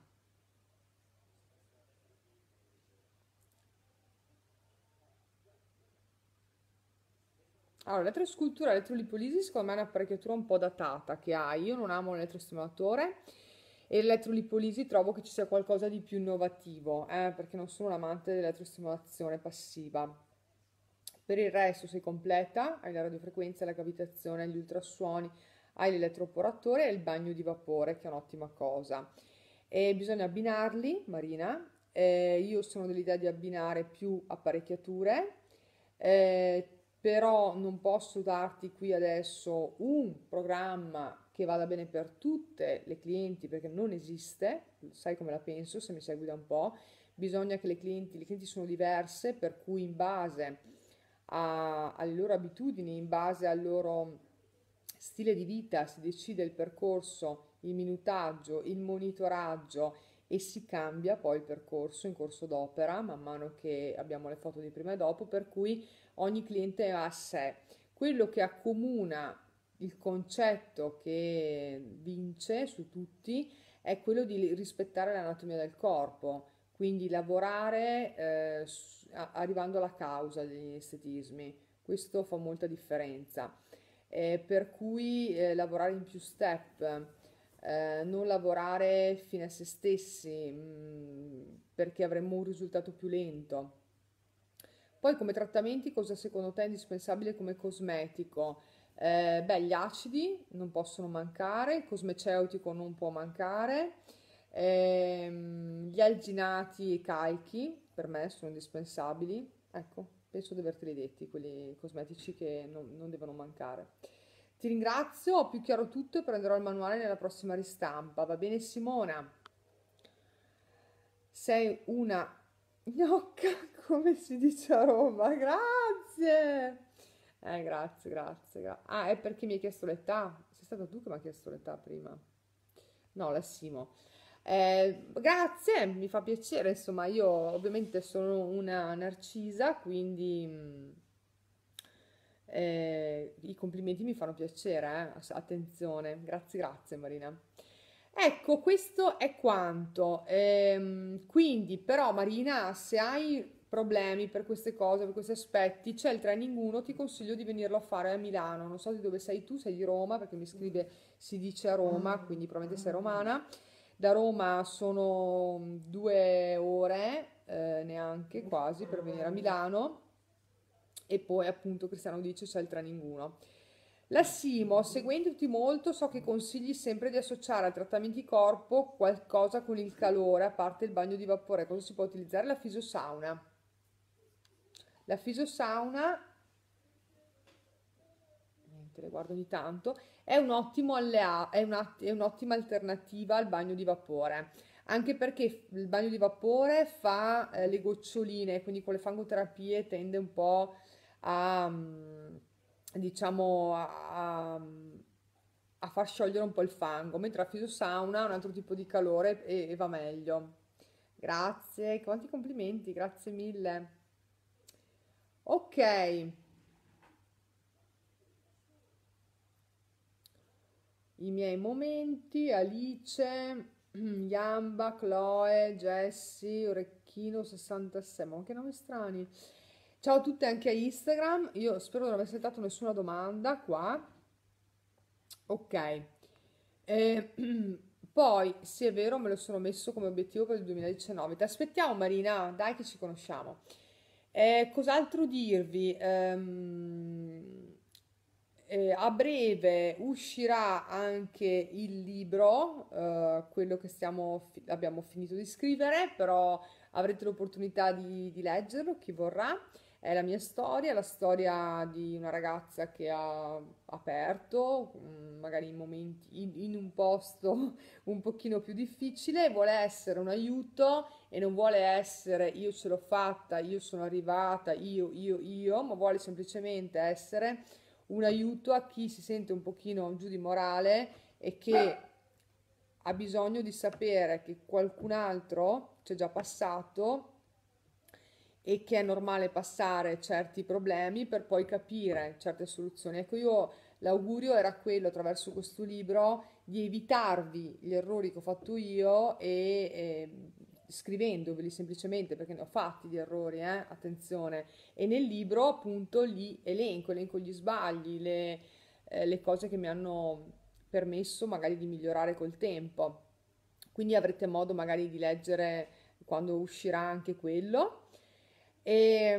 l'elettroscultura, l'elettrolipolisi secondo me è un'apparecchiatura un po' datata che hai. Io non amo l'elettrostimolatore e l'elettrolipolisi trovo che ci sia qualcosa di più innovativo, perché non sono un amante dell'elettrostimolazione passiva. Per il resto sei completa, hai la radiofrequenza, la cavitazione, gli ultrasuoni, hai l'elettroporatore e il bagno di vapore, che è un'ottima cosa. E bisogna abbinarli, Marina. Io sono dell'idea di abbinare più apparecchiature, eh, però non posso darti qui adesso un programma che vada bene per tutte le clienti perché non esiste, sai come la penso se mi segui da un po'. Bisogna che le clienti sono diverse, per cui in base alle loro abitudini, in base al loro stile di vita, si decide il percorso, il minutaggio, il monitoraggio e si cambia poi il percorso in corso d'opera man mano che abbiamo le foto di prima e dopo, per cui ogni cliente è a sé. Quello che accomuna il concetto che vince su tutti è quello di rispettare l'anatomia del corpo, quindi lavorare arrivando alla causa degli estetismi. Questo fa molta differenza. Per cui lavorare in più step, non lavorare fine a se stessi, perché avremmo un risultato più lento. Poi come trattamenti, cosa secondo te è indispensabile come cosmetico? Beh, gli acidi non possono mancare, il cosmeceutico non può mancare, gli alginati e i calchi per me sono indispensabili. Ecco, penso di averteli detti, quelli cosmetici che non devono mancare. Ti ringrazio, ho più chiaro tutto e prenderò il manuale nella prossima ristampa. Va bene, Simona? Sei una gnocca, come si dice a Roma. Grazie! Grazie, grazie, Ah, è perché mi hai chiesto l'età? Sei stata tu che mi hai chiesto l'età prima? No, la Simo. Grazie, mi fa piacere, insomma, io ovviamente sono una narcisa, quindi i complimenti mi fanno piacere, attenzione, grazie, grazie Marina. Ecco, questo è quanto. Quindi, però, Marina, se hai problemi per queste cose, per questi aspetti, c'è il training 1, ti consiglio di venirlo a fare a Milano. Non so di dove sei tu, sei di Roma, perché mi scrive, si dice a Roma, quindi probabilmente sei romana. Da Roma sono 2 ore, neanche quasi, per venire a Milano. E poi appunto Cristiano dice c'è il training 1. La Simo, seguendoti molto, so che consigli sempre di associare ai trattamenti corpo qualcosa con il calore, a parte il bagno di vapore. Cosa si può utilizzare? La fisiosauna. La fisiosauna, niente, le guardo ogni tanto, è un ottimo è un'ottima alternativa al bagno di vapore. Anche perché il bagno di vapore fa le goccioline, quindi con le fangoterapie tende un po' a, diciamo, a far sciogliere un po' il fango, mentre la fisiosauna ha un altro tipo di calore e va meglio. Grazie, quanti complimenti, grazie mille. Ok, i miei momenti, Alice, Yamba, Chloe, Jessie, Orecchino 66, ma che nomi strani. Ciao a tutte anche a Instagram, io spero di non aver saltato nessuna domanda qua. Ok. Eh, poi, sì è vero, me lo sono messo come obiettivo per il 2019. Ti aspettiamo Marina, dai che ci conosciamo. Cos'altro dirvi? A breve uscirà anche il libro, quello che abbiamo finito di scrivere, però avrete l'opportunità di leggerlo, chi vorrà. È la mia storia, la storia di una ragazza che ha aperto, magari in momenti, in un posto un pochino più difficile, vuole essere un aiuto e non vuole essere io ce l'ho fatta, io sono arrivata, io, ma vuole semplicemente essere un aiuto a chi si sente un pochino giù di morale e che ha bisogno di sapere che qualcun altro c'è già passato e che è normale passare certi problemi per poi capire certe soluzioni. Ecco, io l'augurio era quello attraverso questo libro di evitarvi gli errori che ho fatto io scrivendoveli semplicemente perché ne ho fatti di errori, attenzione. E nel libro appunto li elenco gli sbagli, le cose che mi hanno permesso magari di migliorare col tempo. Quindi avrete modo magari di leggere quando uscirà anche quello. E,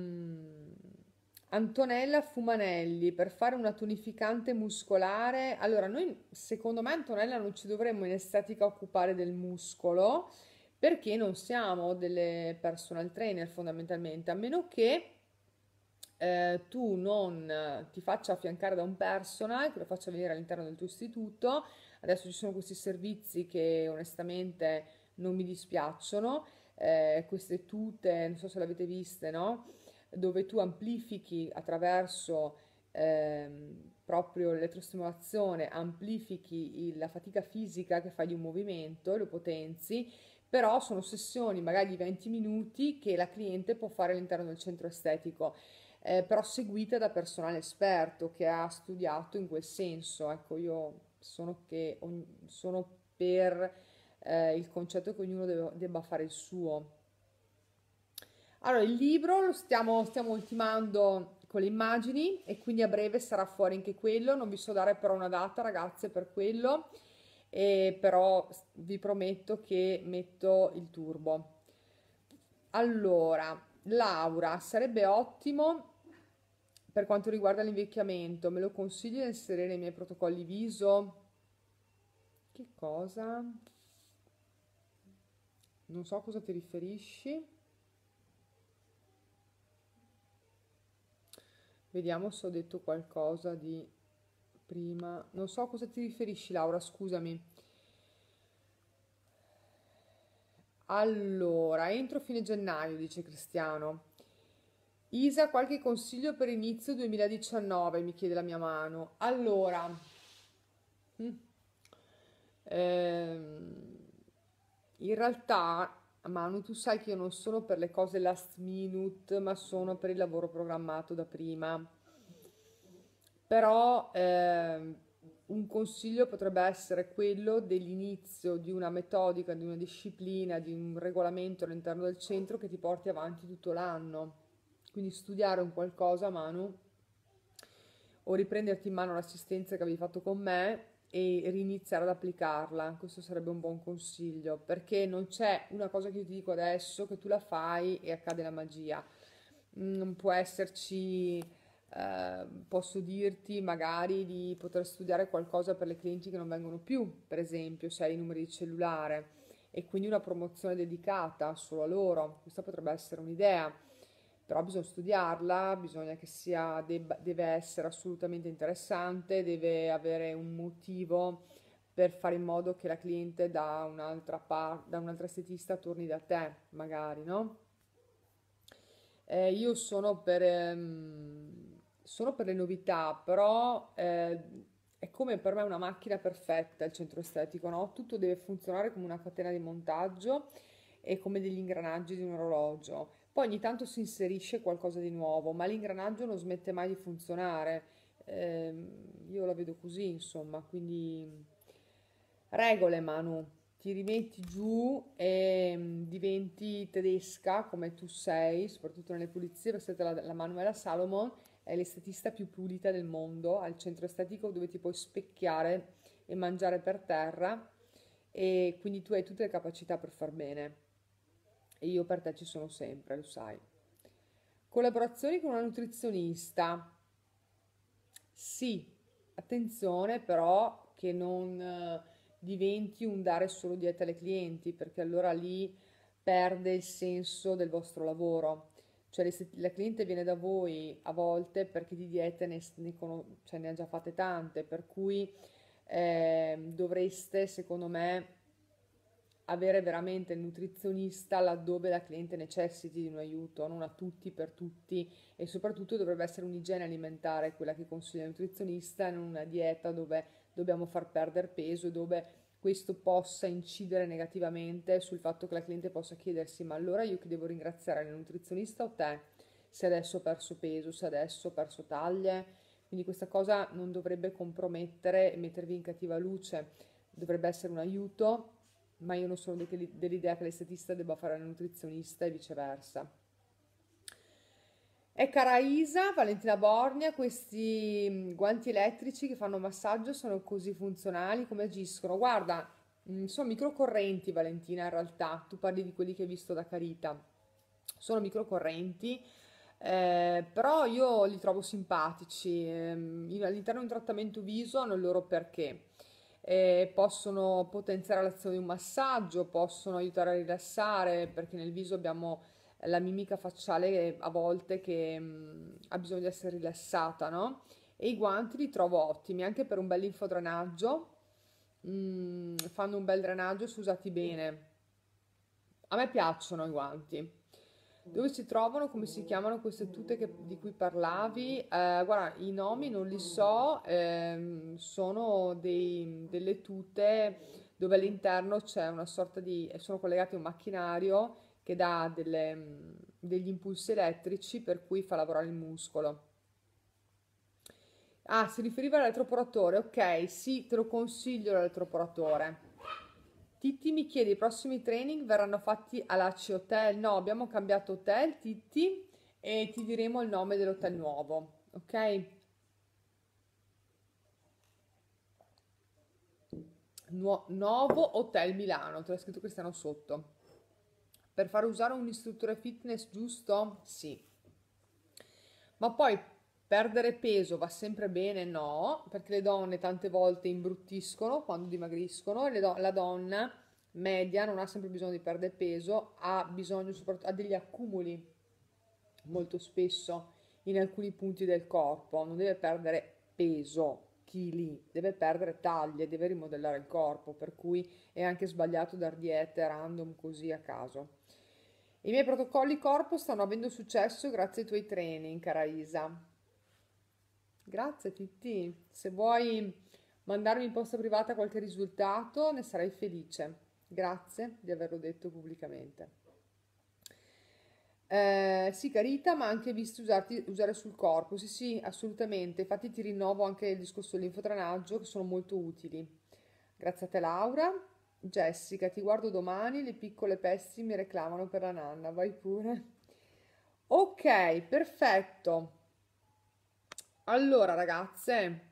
Antonella Fumanelli, per fare una tonificante muscolare. Allora, noi secondo me, Antonella, non ci dovremmo in estetica occupare del muscolo perché non siamo delle personal trainer fondamentalmente, a meno che tu non ti faccia affiancare da un personal che lo faccia venire all'interno del tuo istituto. Adesso ci sono questi servizi che onestamente non mi dispiacciono, queste tute, non so se l'avete viste, no? Dove tu amplifichi attraverso proprio l'elettrostimolazione, amplifichi la fatica fisica che fai di un movimento, lo potenzi, però sono sessioni magari di 20 minuti che la cliente può fare all'interno del centro estetico, però seguite da personale esperto che ha studiato in quel senso. Ecco, io sono per il concetto che ognuno debba fare il suo. Allora, il libro lo stiamo ultimando con le immagini e quindi a breve sarà fuori anche quello. Non vi so dare però una data, ragazze, per quello, però vi prometto che metto il turbo. Allora, Laura, sarebbe ottimo per quanto riguarda l'invecchiamento. Me lo consigli di inserire nei miei protocolli viso? Che cosa? Non so a cosa ti riferisci. Vediamo se ho detto qualcosa di prima. Non so a cosa ti riferisci, Laura, scusami. Allora, entro fine gennaio, dice Cristiano. Isa, qualche consiglio per inizio 2019, mi chiede la mia mano. Allora, mm, ehm, in realtà, Manu, tu sai che io non sono per le cose last minute, ma sono per il lavoro programmato da prima. Però un consiglio potrebbe essere quello dell'inizio di una metodica, di una disciplina, di un regolamento all'interno del centro che ti porti avanti tutto l'anno. Quindi studiare un qualcosa, Manu, o riprenderti in mano l'assistenza che avevi fatto con me e riniziare ad applicarla. Questo sarebbe un buon consiglio, perché non c'è una cosa che io ti dico adesso che tu la fai e accade la magia. Non può esserci Posso dirti magari di poter studiare qualcosa per le clienti che non vengono più, per esempio, se hai i numeri di cellulare e quindi una promozione dedicata solo a loro. Questa potrebbe essere un'idea, però bisogna studiarla, bisogna che deve essere assolutamente interessante, deve avere un motivo per fare in modo che la cliente da un'altra estetista torni da te, magari, no? Io sono per le novità, però è come per me una macchina perfetta il centro estetico, no? Tutto deve funzionare come una catena di montaggio e come degli ingranaggi di un orologio. Poi ogni tanto si inserisce qualcosa di nuovo, ma l'ingranaggio non smette mai di funzionare. Io la vedo così, insomma, quindi regole, Manu. Ti rimetti giù e diventi tedesca come tu sei, soprattutto nelle pulizie, perché siete la Manuela Salomon è l'estetista più pulita del mondo, al centro estetico dove ti puoi specchiare e mangiare per terra e quindi tu hai tutte le capacità per far bene e io per te ci sono sempre, lo sai. Collaborazioni con una nutrizionista. Sì, attenzione però che non diventi un dare solo dieta alle clienti, perché allora lì perde il senso del vostro lavoro. Cioè la cliente viene da voi a volte perché di diete cioè, ne ha già fatte tante, per cui dovreste, secondo me, avere veramente il nutrizionista laddove la cliente necessiti di un aiuto, non a tutti per tutti e soprattutto dovrebbe essere un'igiene alimentare quella che consiglia il nutrizionista e non una dieta dove dobbiamo far perdere peso e dove questo possa incidere negativamente sul fatto che la cliente possa chiedersi ma allora io che devo ringraziare il nutrizionista o te se adesso ho perso peso, se adesso ho perso taglie, quindi questa cosa non dovrebbe compromettere e mettervi in cattiva luce, dovrebbe essere un aiuto ma io non sono dell'idea che l'estetista debba fare la nutrizionista e viceversa. E cara Isa, Valentina Borgna, questi guanti elettrici che fanno massaggio sono così funzionali, come agiscono? Guarda, sono microcorrenti Valentina in realtà, tu parli di quelli che hai visto da Carita, sono microcorrenti, però io li trovo simpatici, all'interno di un trattamento viso hanno il loro perché. Possono potenziare l'azione di un massaggio, possono aiutare a rilassare, perché nel viso abbiamo la mimica facciale a volte che ha bisogno di essere rilassata, no? E i guanti li trovo ottimi anche per un bel linfodrenaggio, fanno un bel drenaggio se usati bene. A me piacciono i guanti. Dove si trovano, come si chiamano queste tute di cui parlavi? Guarda, i nomi non li so, sono delle tute dove all'interno c'è una sorta di, sono collegati a un macchinario che dà degli impulsi elettrici per cui fa lavorare il muscolo. Ah, si riferiva all'elettroporatore, ok, sì, te lo consiglio l'elettroporatore. Titti mi chiede, i prossimi training verranno fatti all'Aci Hotel? No, abbiamo cambiato hotel, Titti, e ti diremo il nome dell'hotel nuovo, ok? Nuovo Hotel Milano, te l'ha scritto Cristiano sotto. Per far usare un istruttore fitness giusto? Sì. Ma poi perdere peso va sempre bene? No, perché le donne tante volte imbruttiscono quando dimagriscono e la donna media non ha sempre bisogno di perdere peso, ha bisogno soprattutto, ha degli accumuli molto spesso in alcuni punti del corpo, non deve perdere peso, chili, deve perdere taglie, deve rimodellare il corpo, per cui è anche sbagliato dar diete random così a caso. I miei protocolli corpo stanno avendo successo grazie ai tuoi training, cara Isa. Grazie, Titti. Se vuoi mandarmi in posta privata qualche risultato, ne sarei felice. Grazie di averlo detto pubblicamente. Sì, carita, ma anche visti usare sul corpo. Sì, sì, assolutamente. Infatti ti rinnovo anche il discorso dell'infotranaggio, che sono molto utili. Grazie a te, Laura. Jessica, ti guardo domani, le piccole pesti mi reclamano per la nanna, vai pure. Ok, perfetto. Allora, ragazze,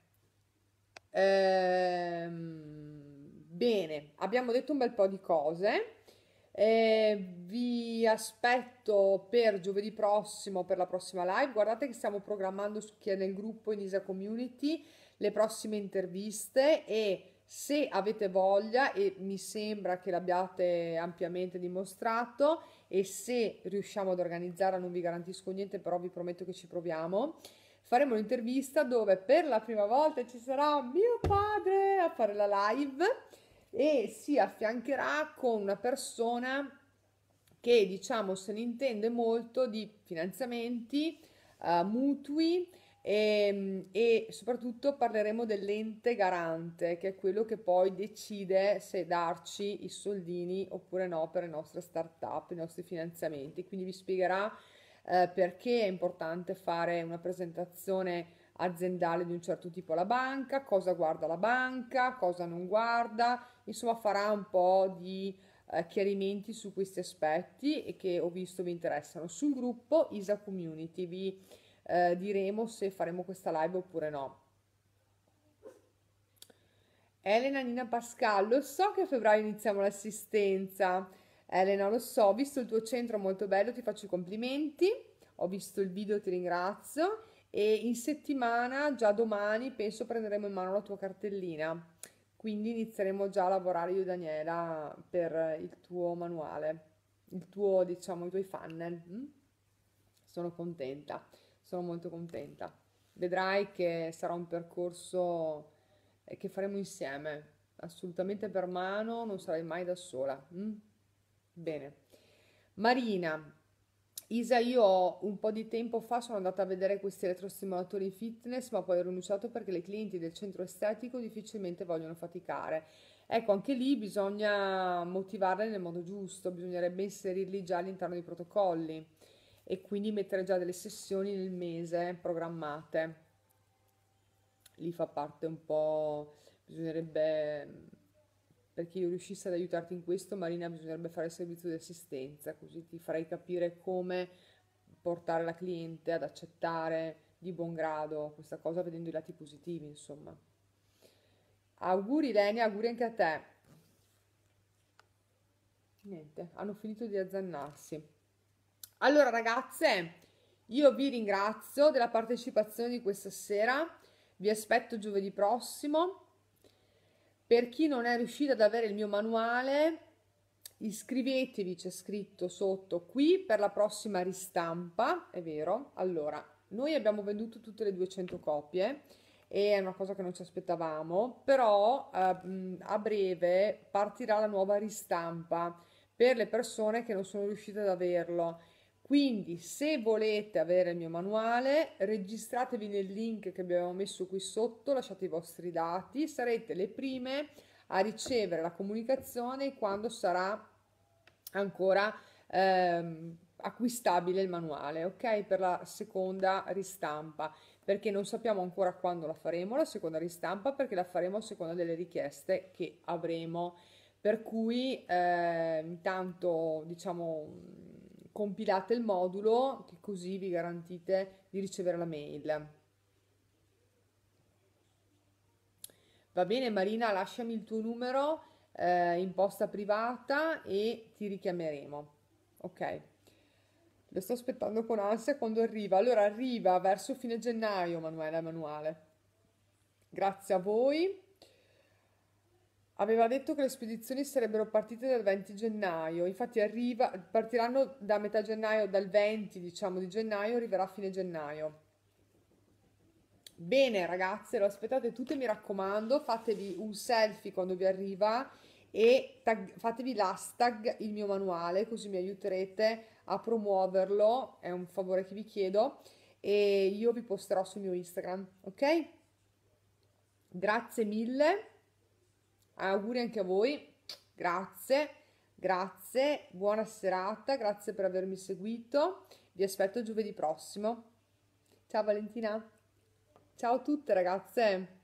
bene, abbiamo detto un bel po' di cose. Vi aspetto per giovedì prossimo per la prossima live. Guardate che stiamo programmando su chi è nel gruppo in Isa Community le prossime interviste e se avete voglia, e mi sembra che l'abbiate ampiamente dimostrato, e se riusciamo ad organizzarla, non vi garantisco niente, però vi prometto che ci proviamo. Faremo un'intervista dove per la prima volta ci sarà mio padre a fare la live e si affiancherà con una persona che diciamo se ne intende molto di finanziamenti, mutui e soprattutto parleremo dell'ente garante, che è quello che poi decide se darci i soldini oppure no per le nostre start-up, i nostri finanziamenti. Quindi vi spiegherà perché è importante fare una presentazione aziendale di un certo tipo alla banca, cosa guarda la banca, cosa non guarda, insomma farà un po' di chiarimenti su questi aspetti e che ho visto vi interessano. Sul gruppo Isa Community vi diremo se faremo questa live oppure no. Elena Nina Pascal, lo so che a febbraio iniziamo l'assistenza. Elena, lo so, ho visto il tuo centro molto bello, ti faccio i complimenti. Ho visto il video, ti ringrazio. E in settimana, già domani, penso prenderemo in mano la tua cartellina. Quindi inizieremo già a lavorare io e Daniela per il tuo manuale, il tuo, diciamo, i tuoi funnel. Mm? Sono contenta, sono molto contenta. Vedrai che sarà un percorso che faremo insieme, assolutamente per mano, non sarai mai da sola. Mm? Bene. Marina, Isa, io un po' di tempo fa sono andata a vedere questi elettrostimolatori fitness, ma poi ho rinunciato perché le clienti del centro estetico difficilmente vogliono faticare. Ecco, anche lì bisogna motivarle nel modo giusto, bisognerebbe inserirli già all'interno dei protocolli e quindi mettere già delle sessioni nel mese programmate. Lì fa parte un po', bisognerebbe, perché io riuscissi ad aiutarti in questo, Marina, bisognerebbe fare il servizio di assistenza, così ti farei capire come portare la cliente ad accettare di buon grado questa cosa vedendo i lati positivi, insomma. Auguri Lenia, auguri anche a te. Niente, hanno finito di azzannarsi. Allora ragazze, io vi ringrazio della partecipazione di questa sera, vi aspetto giovedì prossimo. Per chi non è riuscito ad avere il mio manuale, iscrivetevi, c'è scritto sotto qui per la prossima ristampa, è vero? Allora, noi abbiamo venduto tutte le 200 copie e è una cosa che non ci aspettavamo, però a breve partirà la nuova ristampa per le persone che non sono riuscite ad averlo. Quindi, se volete avere il mio manuale, registratevi nel link che abbiamo messo qui sotto, lasciate i vostri dati, sarete le prime a ricevere la comunicazione quando sarà ancora acquistabile il manuale, ok? Per la seconda ristampa, perché non sappiamo ancora quando la faremo, la seconda ristampa, perché la faremo a seconda delle richieste che avremo. Per cui intanto diciamo compilate il modulo che così vi garantite di ricevere la mail. Va bene Marina, lasciami il tuo numero in posta privata e ti richiameremo. Ok, lo sto aspettando con ansia quando arriva. Allora arriva verso fine gennaio, Manuela Emanuele. Grazie a voi. Aveva detto che le spedizioni sarebbero partite dal 20 gennaio, infatti partiranno da metà gennaio, dal 20 diciamo di gennaio, arriverà a fine gennaio. Bene ragazze, lo aspettate tutte, mi raccomando, fatevi un selfie quando vi arriva e fatevi l'hashtag il mio manuale, così mi aiuterete a promuoverlo, è un favore che vi chiedo e io vi posterò sul mio Instagram, ok? Grazie mille. Auguri anche a voi, grazie, grazie, buona serata, grazie per avermi seguito, vi aspetto giovedì prossimo. Ciao Valentina, ciao a tutte ragazze.